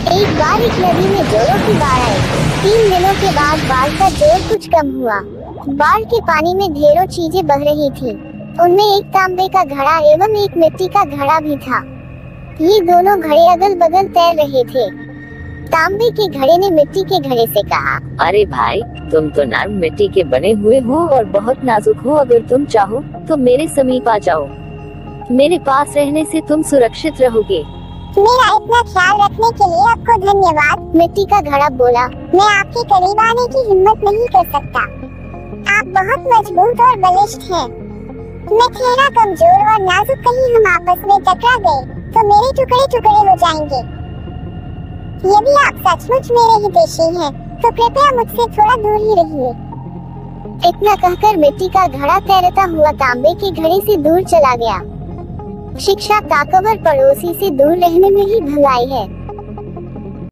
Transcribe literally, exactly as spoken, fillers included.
एक बार एक नदी में जोरों की बाढ़ आई। तीन दिनों के बाद बाढ़ का जोर कुछ कम हुआ। बाढ़ के पानी में ढेरों चीजें बह रही थी। उनमें एक तांबे का घड़ा एवं एक मिट्टी का घड़ा भी था। ये दोनों घड़े अगल बगल तैर रहे थे। तांबे के घड़े ने मिट्टी के घड़े से कहा, अरे भाई, तुम तो नर्म मिट्टी के बने हुए हो और बहुत नाजुक हो। अगर तुम चाहो तो मेरे समीप आ जाओ। मेरे पास रहने से तुम सुरक्षित रहोगे। मेरा इतना ख्याल रखने के लिए आपको धन्यवाद। मिट्टी का घड़ा बोला, मैं आपके करीब आने की हिम्मत नहीं कर सकता। आप बहुत मजबूत और बलिष्ठ हैं। मैं ठहरा कमजोर और नाजुक, कहीं हम आपस में टकरा गए तो मेरे टुकड़े टुकड़े हो जाएंगे। यदि आप सचमुच मेरे हितैषी हैं, तो कृपया मुझसे थोड़ा दूर ही रहिए। इतना कहकर मिट्टी का घड़ा तैरता हुआ तांबे के घड़े से दूर चला गया। शिक्षा ताकवर पड़ोसी से दूर रहने में ही भलाई है।